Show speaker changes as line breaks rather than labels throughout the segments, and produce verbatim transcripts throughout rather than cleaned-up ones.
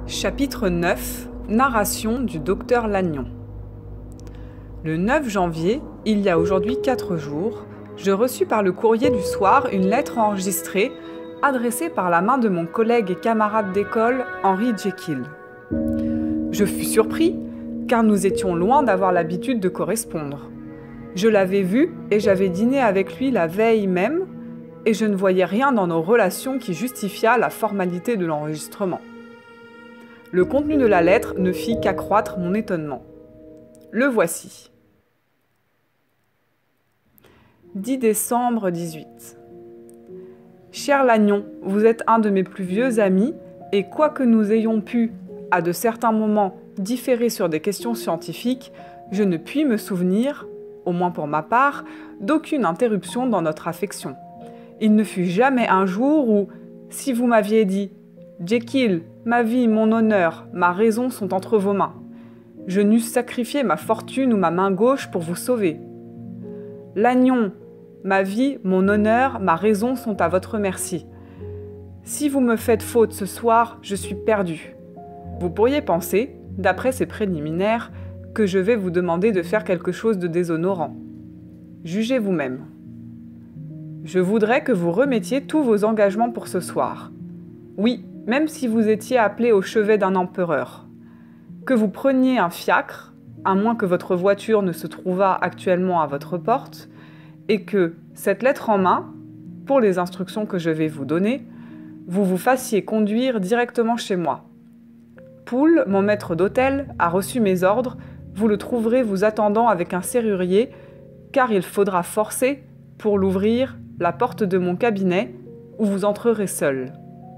Chapitre neuf. Narration du docteur Lannion. Le neuf janvier, il y a aujourd'hui quatre jours, je reçus par le courrier du soir une lettre enregistrée adressée par la main de mon collègue et camarade d'école Henry Jekyll. Je fus surpris, car nous étions loin d'avoir l'habitude de correspondre. Je l'avais vu et j'avais dîné avec lui la veille même, et je ne voyais rien dans nos relations qui justifiât la formalité de l'enregistrement. Le contenu de la lettre ne fit qu'accroître mon étonnement. Le voici. dix décembre dix-huit. Cher Lannion, vous êtes un de mes plus vieux amis, et quoique nous ayons pu, à de certains moments, différer sur des questions scientifiques, je ne puis me souvenir, au moins pour ma part, d'aucune interruption dans notre affection. Il ne fut jamais un jour où, si vous m'aviez dit « Jekyll, ma vie, mon honneur, ma raison sont entre vos mains », je n'eusse sacrifié ma fortune ou ma main gauche pour vous sauver. Lannion, ma vie, mon honneur, ma raison sont à votre merci. Si vous me faites faute ce soir, je suis perdu. Vous pourriez penser, d'après ces préliminaires, que je vais vous demander de faire quelque chose de déshonorant. Jugez vous-même. Je voudrais que vous remettiez tous vos engagements pour ce soir. Oui, même si vous étiez appelé au chevet d'un empereur. Que vous preniez un fiacre, à moins que votre voiture ne se trouvât actuellement à votre porte, et que, cette lettre en main, pour les instructions que je vais vous donner, vous vous fassiez conduire directement chez moi. Poole, mon maître d'hôtel, a reçu mes ordres, vous le trouverez vous attendant avec un serrurier, car il faudra forcer, pour l'ouvrir, la porte de mon cabinet, où vous entrerez seul.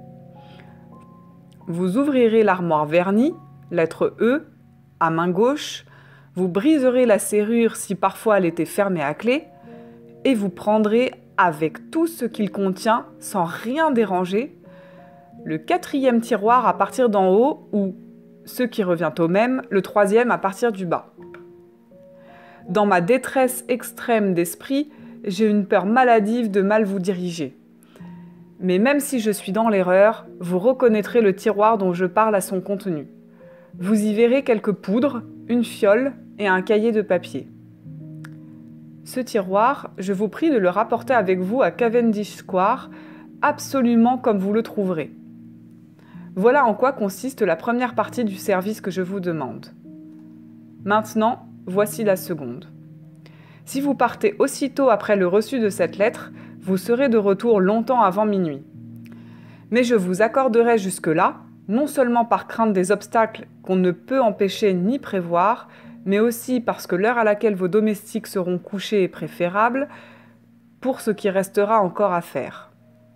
Vous ouvrirez l'armoire vernie, lettre E, à main gauche, vous briserez la serrure si parfois elle était fermée à clé, et vous prendrez, avec tout ce qu'il contient, sans rien déranger, le quatrième tiroir à partir d'en haut ou, ce qui revient au même, le troisième à partir du bas. Dans ma détresse extrême d'esprit, j'ai une peur maladive de mal vous diriger. Mais même si je suis dans l'erreur, vous reconnaîtrez le tiroir dont je parle à son contenu. Vous y verrez quelques poudres, une fiole et un cahier de papier. Ce tiroir, je vous prie de le rapporter avec vous à Cavendish Square, absolument comme vous le trouverez. Voilà en quoi consiste la première partie du service que je vous demande. Maintenant, voici la seconde. Si vous partez aussitôt après le reçu de cette lettre, vous serez de retour longtemps avant minuit. Mais je vous accorderai jusque-là, non seulement par crainte des obstacles qu'on ne peut empêcher ni prévoir, mais aussi parce que l'heure à laquelle vos domestiques seront couchés est préférable, pour ce qui restera encore à faire.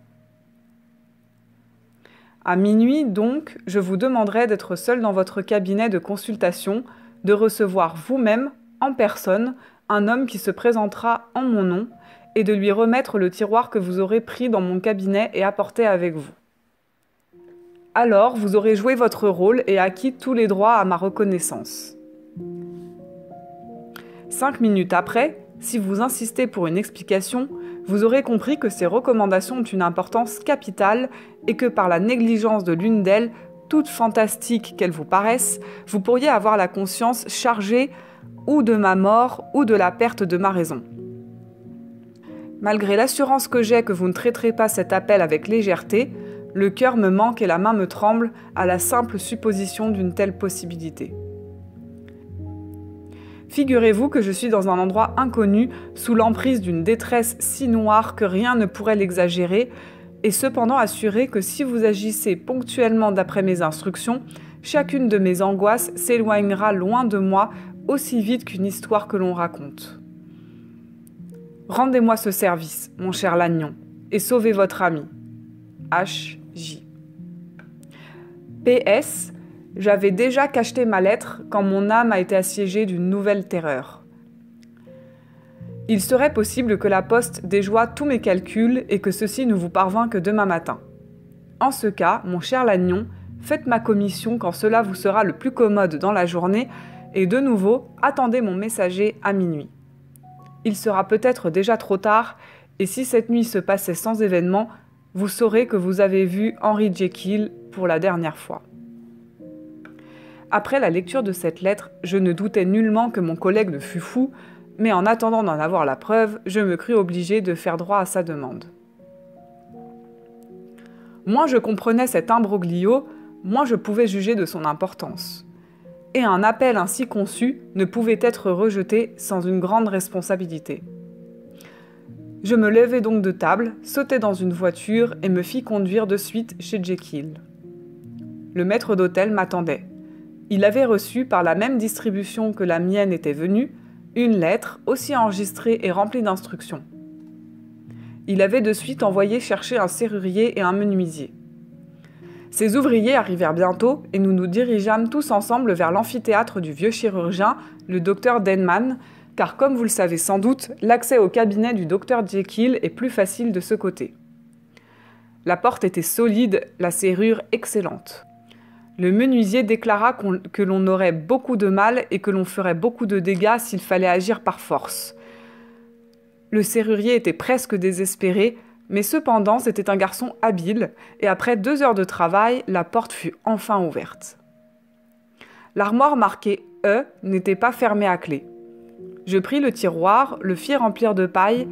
À minuit, donc, je vous demanderai d'être seul dans votre cabinet de consultation, de recevoir vous-même, en personne, un homme qui se présentera en mon nom, et de lui remettre le tiroir que vous aurez pris dans mon cabinet et apporté avec vous. Alors, vous aurez joué votre rôle et acquis tous les droits à ma reconnaissance. Cinq minutes après, si vous insistez pour une explication, vous aurez compris que ces recommandations ont une importance capitale et que par la négligence de l'une d'elles, toute fantastique qu'elles vous paraissent, vous pourriez avoir la conscience chargée ou de ma mort ou de la perte de ma raison. Malgré l'assurance que j'ai que vous ne traiterez pas cet appel avec légèreté, le cœur me manque et la main me tremble à la simple supposition d'une telle possibilité. Figurez-vous que je suis dans un endroit inconnu, sous l'emprise d'une détresse si noire que rien ne pourrait l'exagérer, et cependant assuré que si vous agissez ponctuellement d'après mes instructions, chacune de mes angoisses s'éloignera loin de moi aussi vite qu'une histoire que l'on raconte. Rendez-moi ce service, mon cher Lannion, et sauvez votre ami. H J. P S. J'avais déjà cacheté ma lettre quand mon âme a été assiégée d'une nouvelle terreur. Il serait possible que la poste déjoua tous mes calculs et que ceci ne vous parvint que demain matin. En ce cas, mon cher Lannion, faites ma commission quand cela vous sera le plus commode dans la journée et de nouveau, attendez mon messager à minuit. Il sera peut-être déjà trop tard et si cette nuit se passait sans événement, vous saurez que vous avez vu Henry Jekyll pour la dernière fois. Après la lecture de cette lettre, je ne doutais nullement que mon collègue ne fût fou, mais en attendant d'en avoir la preuve, je me crus obligée de faire droit à sa demande. Moins je comprenais cet imbroglio, moins je pouvais juger de son importance. Et un appel ainsi conçu ne pouvait être rejeté sans une grande responsabilité. Je me levai donc de table, sautai dans une voiture et me fis conduire de suite chez Jekyll. Le maître d'hôtel m'attendait. Il avait reçu, par la même distribution que la mienne était venue, une lettre aussi enregistrée et remplie d'instructions. Il avait de suite envoyé chercher un serrurier et un menuisier. Ces ouvriers arrivèrent bientôt et nous nous dirigeâmes tous ensemble vers l'amphithéâtre du vieux chirurgien, le docteur Denman, car comme vous le savez sans doute, l'accès au cabinet du docteur Jekyll est plus facile de ce côté. La porte était solide, la serrure excellente. Le menuisier déclara qu'on, que l'on aurait beaucoup de mal et que l'on ferait beaucoup de dégâts s'il fallait agir par force. Le serrurier était presque désespéré, mais cependant c'était un garçon habile, et après deux heures de travail, la porte fut enfin ouverte. L'armoire marquée « E » n'était pas fermée à clé. Je pris le tiroir, le fis remplir de paille.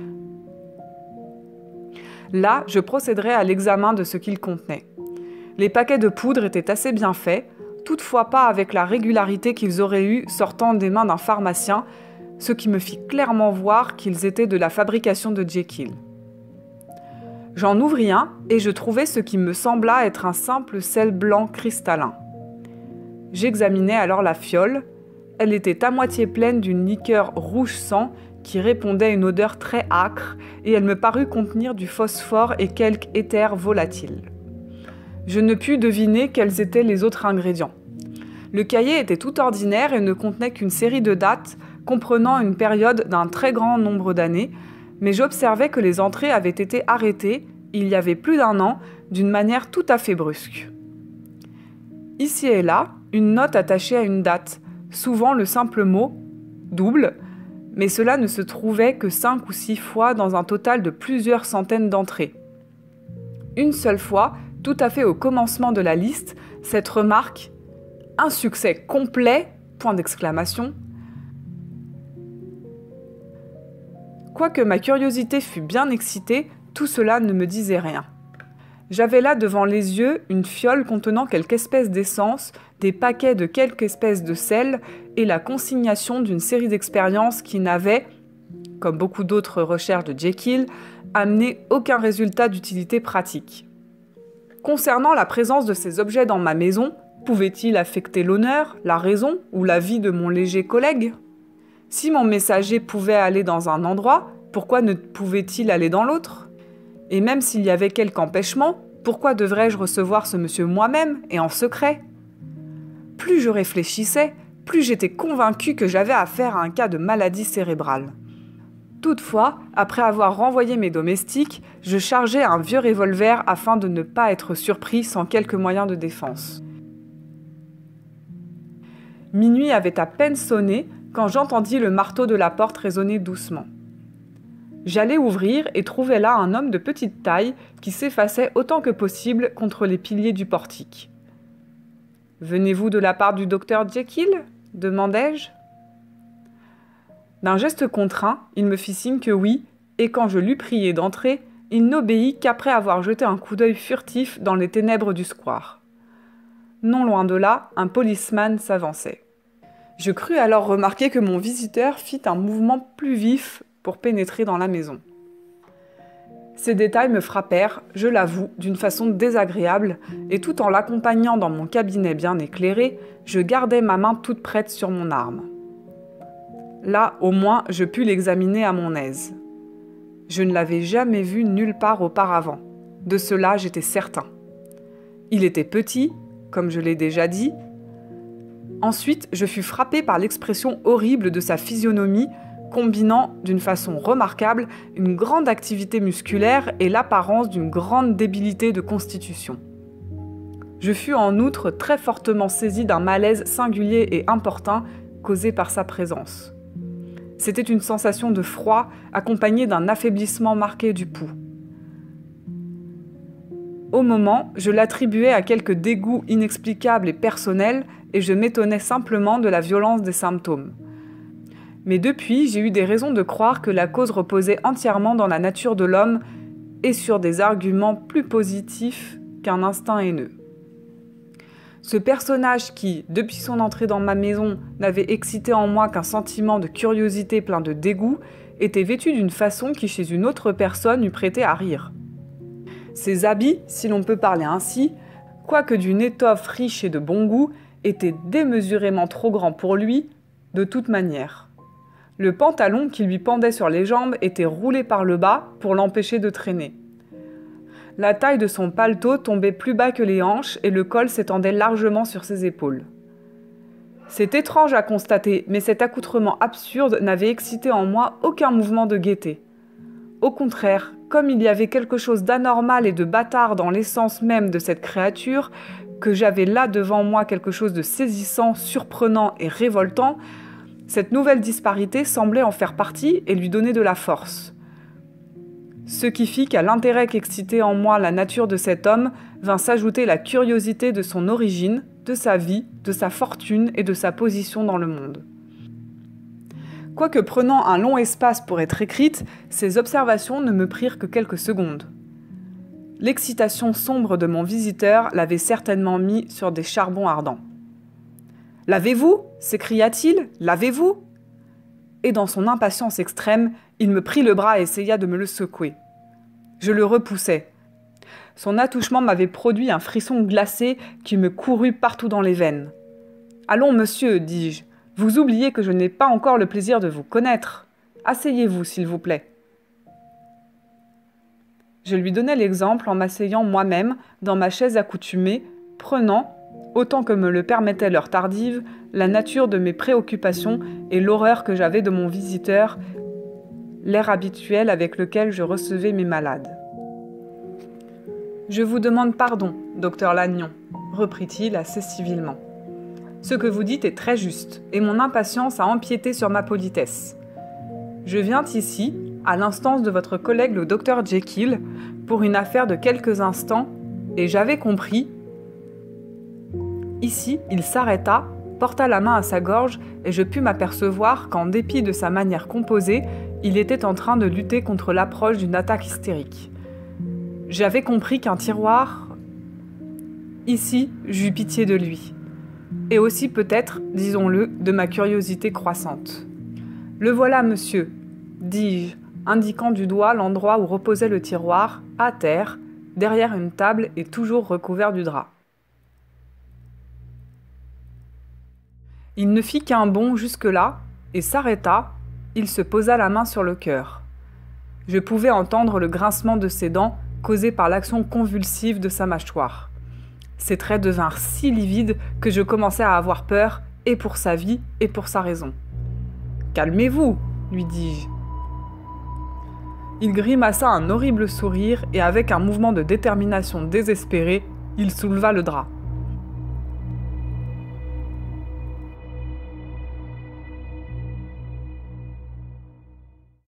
Là, je procéderai à l'examen de ce qu'il contenait. Les paquets de poudre étaient assez bien faits, toutefois pas avec la régularité qu'ils auraient eue sortant des mains d'un pharmacien, ce qui me fit clairement voir qu'ils étaient de la fabrication de Jekyll. J'en ouvris un et je trouvai ce qui me sembla être un simple sel blanc cristallin. J'examinai alors la fiole. Elle était à moitié pleine d'une liqueur rouge sang qui répondait à une odeur très âcre et elle me parut contenir du phosphore et quelque éther volatile. Je ne pus deviner quels étaient les autres ingrédients. Le cahier était tout ordinaire et ne contenait qu'une série de dates comprenant une période d'un très grand nombre d'années, mais j'observais que les entrées avaient été arrêtées, il y avait plus d'un an, d'une manière tout à fait brusque. Ici et là, une note attachée à une date, souvent le simple mot « double », mais cela ne se trouvait que cinq ou six fois dans un total de plusieurs centaines d'entrées. Une seule fois, tout à fait au commencement de la liste, cette remarque « un succès complet !» point d'exclamation. Quoique ma curiosité fût bien excitée, tout cela ne me disait rien. J'avais là devant les yeux une fiole contenant quelque espèce d'essence, des paquets de quelque espèce de sel et la consignation d'une série d'expériences qui n'avaient, comme beaucoup d'autres recherches de Jekyll, amené aucun résultat d'utilité pratique. Concernant la présence de ces objets dans ma maison, pouvaient-ils affecter l'honneur, la raison ou la vie de mon léger collègue ? Si mon messager pouvait aller dans un endroit, pourquoi ne pouvait-il aller dans l'autre ? Et même s'il y avait quelque empêchement, pourquoi devrais-je recevoir ce monsieur moi-même et en secret ? Plus je réfléchissais, plus j'étais convaincue que j'avais affaire à un cas de maladie cérébrale. Toutefois, après avoir renvoyé mes domestiques, je chargeai un vieux revolver afin de ne pas être surpris sans quelque moyen de défense. Minuit avait à peine sonné quand j'entendis le marteau de la porte résonner doucement. J'allai ouvrir et trouvai là un homme de petite taille qui s'effaçait autant que possible contre les piliers du portique. « Venez-vous de la part du docteur Jekyll ?» demandai-je. D'un geste contraint, il me fit signe que oui, et quand je l'eus prié d'entrer, il n'obéit qu'après avoir jeté un coup d'œil furtif dans les ténèbres du square. Non loin de là, un policeman s'avançait. Je crus alors remarquer que mon visiteur fit un mouvement plus vif pour pénétrer dans la maison. Ces détails me frappèrent, je l'avoue, d'une façon désagréable, et tout en l'accompagnant dans mon cabinet bien éclairé, je gardais ma main toute prête sur mon arme. Là, au moins, je pus l'examiner à mon aise. Je ne l'avais jamais vu nulle part auparavant. De cela, j'étais certain. Il était petit, comme je l'ai déjà dit. Ensuite, je fus frappé par l'expression horrible de sa physionomie, combinant d'une façon remarquable une grande activité musculaire et l'apparence d'une grande débilité de constitution. Je fus en outre très fortement saisi d'un malaise singulier et importun causé par sa présence. C'était une sensation de froid accompagnée d'un affaiblissement marqué du pouls. Au moment, je l'attribuais à quelques dégoûts inexplicables et personnels et je m'étonnais simplement de la violence des symptômes. Mais depuis, j'ai eu des raisons de croire que la cause reposait entièrement dans la nature de l'homme et sur des arguments plus positifs qu'un instinct haineux. Ce personnage qui, depuis son entrée dans ma maison, n'avait excité en moi qu'un sentiment de curiosité plein de dégoût, était vêtu d'une façon qui chez une autre personne eût prêté à rire. Ses habits, si l'on peut parler ainsi, quoique d'une étoffe riche et de bon goût, étaient démesurément trop grands pour lui, de toute manière. Le pantalon qui lui pendait sur les jambes était roulé par le bas pour l'empêcher de traîner. La taille de son paletot tombait plus bas que les hanches et le col s'étendait largement sur ses épaules. C'est étrange à constater, mais cet accoutrement absurde n'avait excité en moi aucun mouvement de gaieté. Au contraire, comme il y avait quelque chose d'anormal et de bâtard dans l'essence même de cette créature, que j'avais là devant moi quelque chose de saisissant, surprenant et révoltant, cette nouvelle disparité semblait en faire partie et lui donner de la force. Ce qui fit qu'à l'intérêt qu'excitait en moi la nature de cet homme vint s'ajouter la curiosité de son origine, de sa vie, de sa fortune et de sa position dans le monde. Quoique prenant un long espace pour être écrites, ces observations ne me prirent que quelques secondes. L'excitation sombre de mon visiteur l'avait certainement mis sur des charbons ardents. « L'avez-vous » s'écria-t-il. « L'avez-vous » Et dans son impatience extrême, il me prit le bras et essaya de me le secouer. Je le repoussai. Son attouchement m'avait produit un frisson glacé qui me courut partout dans les veines. « Allons, monsieur, dis-je, vous oubliez que je n'ai pas encore le plaisir de vous connaître. Asseyez-vous, s'il vous plaît. » Je lui donnai l'exemple en m'asseyant moi-même dans ma chaise accoutumée, prenant, autant que me le permettait l'heure tardive, la nature de mes préoccupations et l'horreur que j'avais de mon visiteur, l'air habituel avec lequel je recevais mes malades. « Je vous demande pardon, docteur Lannion, reprit-il assez civilement. Ce que vous dites est très juste, et mon impatience a empiété sur ma politesse. Je viens ici, à l'instance de votre collègue le docteur Jekyll, pour une affaire de quelques instants, et j'avais compris... » Ici, il s'arrêta, porta la main à sa gorge, et je pus m'apercevoir qu'en dépit de sa manière composée, il était en train de lutter contre l'approche d'une attaque hystérique. J'avais compris qu'un tiroir... Ici, j'eus pitié de lui. Et aussi peut-être, disons-le, de ma curiosité croissante. « Le voilà, monsieur, dis-je, indiquant du doigt l'endroit où reposait le tiroir, à terre, derrière une table et toujours recouvert du drap. Il ne fit qu'un bond jusque-là, et s'arrêta, il se posa la main sur le cœur. Je pouvais entendre le grincement de ses dents causé par l'action convulsive de sa mâchoire. Ses traits devinrent si livides que je commençai à avoir peur, et pour sa vie, et pour sa raison. « Calmez-vous, lui dis-je. » Il grimaça un horrible sourire, et avec un mouvement de détermination désespérée, il souleva le drap.